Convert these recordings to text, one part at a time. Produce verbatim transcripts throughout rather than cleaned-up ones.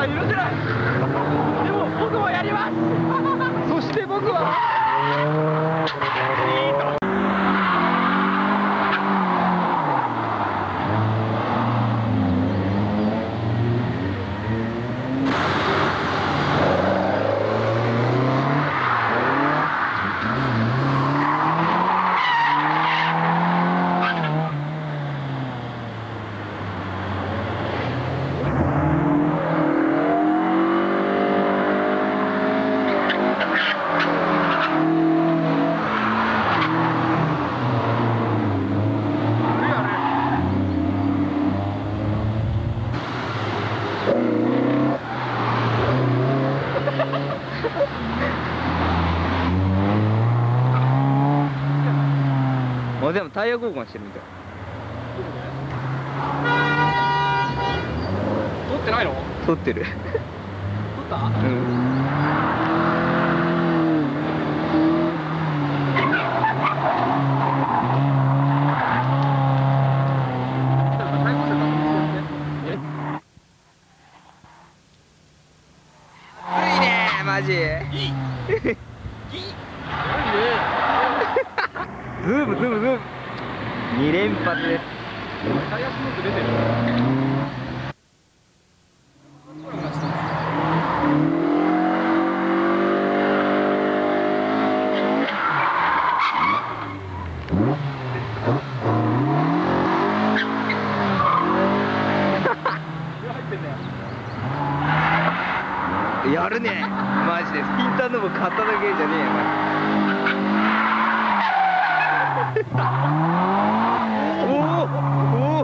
さん許せない。でも僕もやります。そして僕はいいと。 あ、でもタイヤ交換してるみたい。 撮ってないの？ 撮ってる。 撮った？ うん。暑いねマジ。いい。いい。ズームズームズーム。二連発です。 タイヤスモーク出てる。 やるねマジで。スピンターのも買っただけじゃねえよマジ。おおおお。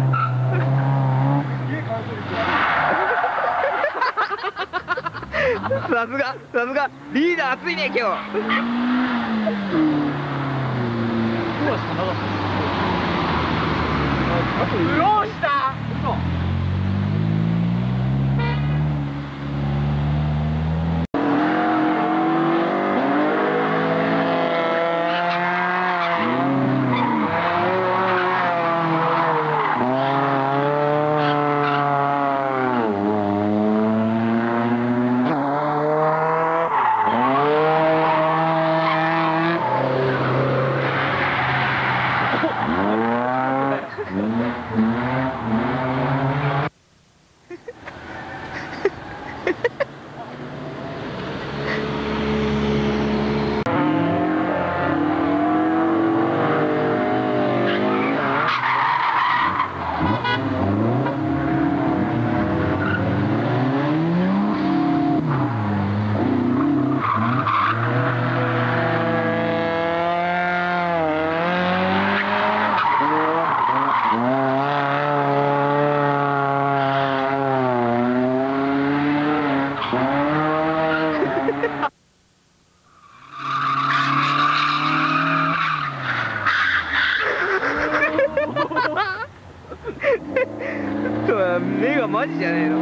さすがさすがリーダー熱いね今日。 今日しかなかった。よっしゃ。 目がマジじゃねえの。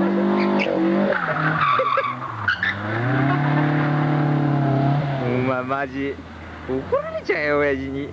お前マジ怒られちゃうよ親父に。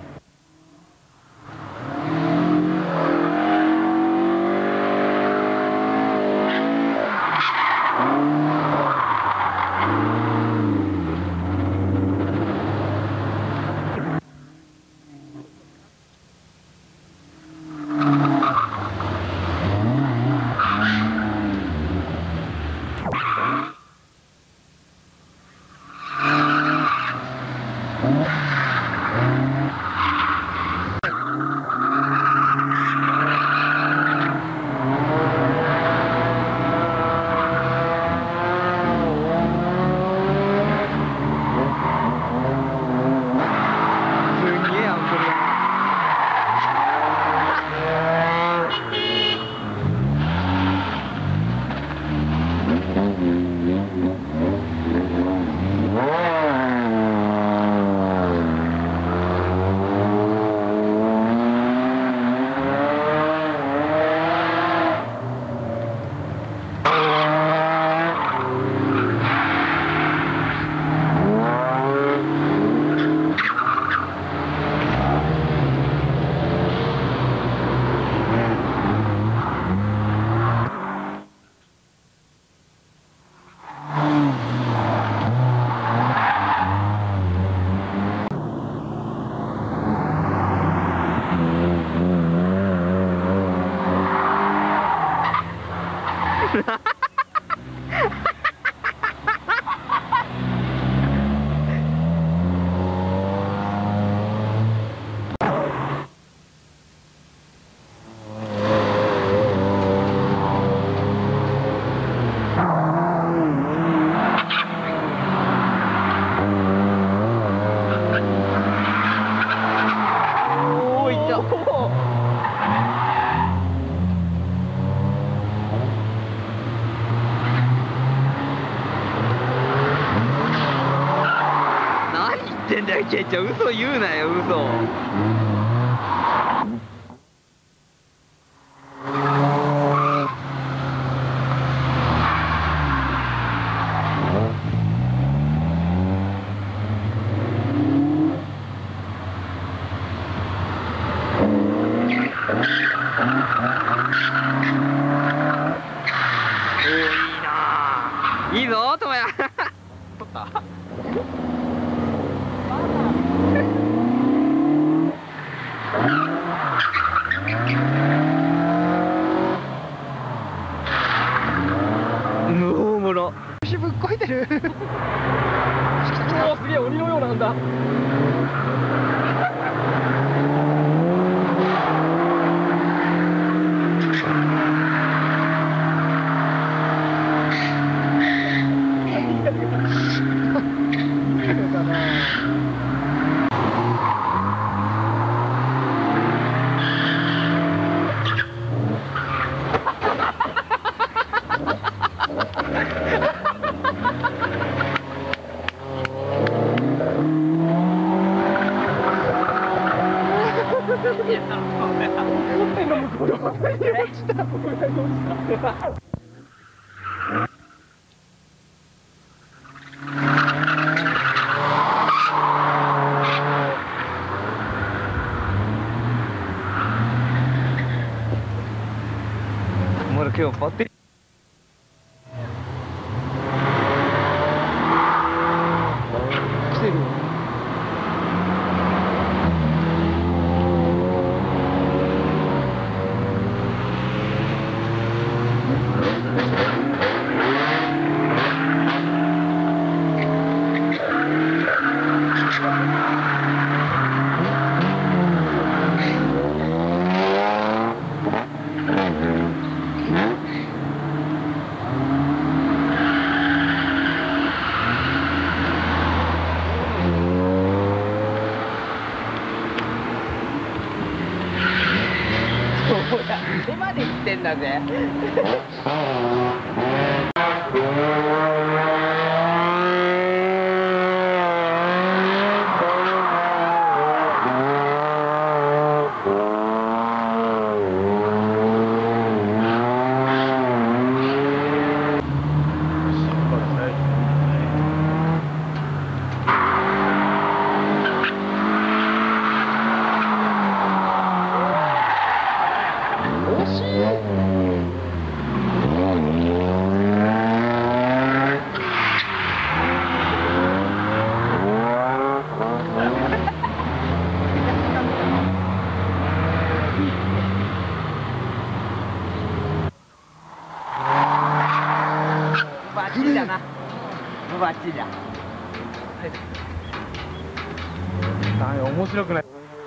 ちゃちゃ嘘言うなよ嘘。いいぞ、ともや。取った。大物。 牛ぶっこいてる。おお、すげえ鬼のようなんだ。 まだ今日バッテリー来てるよ。 手まで行ってんだぜ。バッチリだな。バッチリだ。面白くない。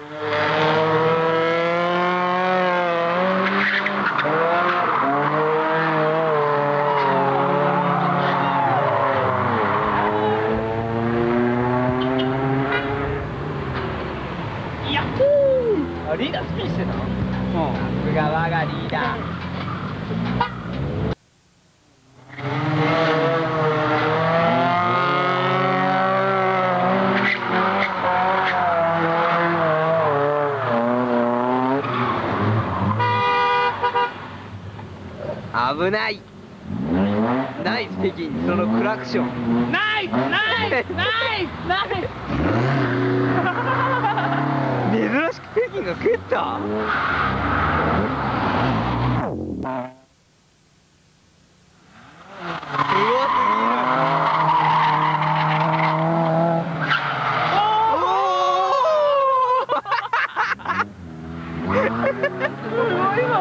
やっほー。あ、リーダースピンしてたの？うん。さすが我がリーダー。 危ない。ナイス北京、そのクラクション。 ナイスナイスナイスナイス。 珍しく北京が蹴った。すごすぎる。 すごいぞ。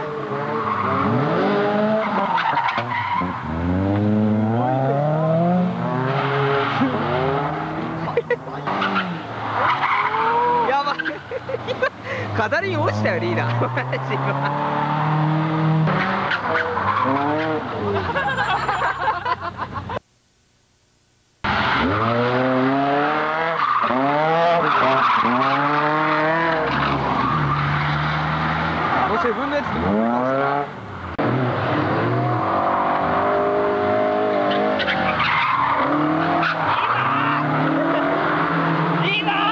やばい。飾りに落ちたよリーダー。もし自分のやつリーダー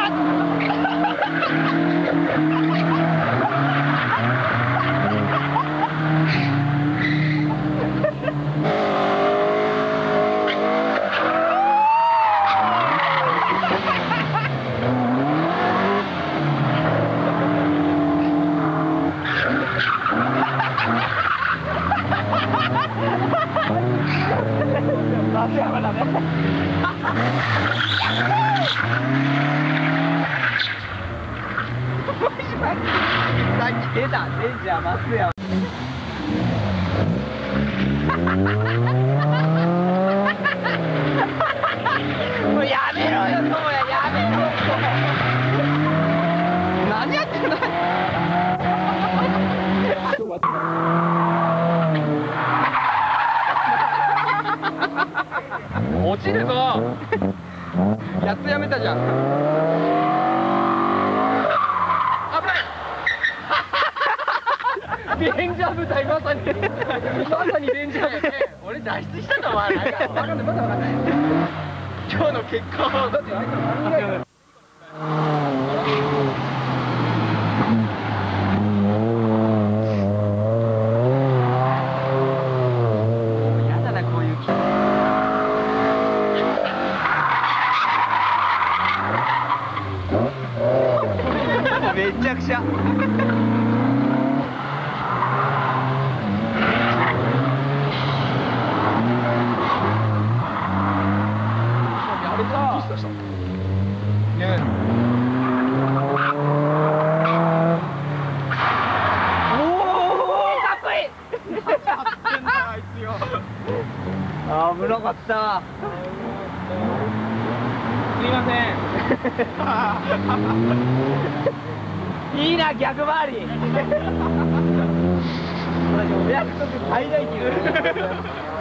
さっき出たレンジャー松山。もうやめろよ、そうや、やめろよ。何やってんの。落ちるぞ。やっとやめたじゃん。危ない。レンジャー部隊まさにまさにレンジャー部隊。俺脱出したのはなんか分かんない、まだ分かんない。今日の結果をだってあいつら何がやる。やだなこういう気。めちゃくちゃ。危なかった。すいません。いいな、逆回り。お約束最大級。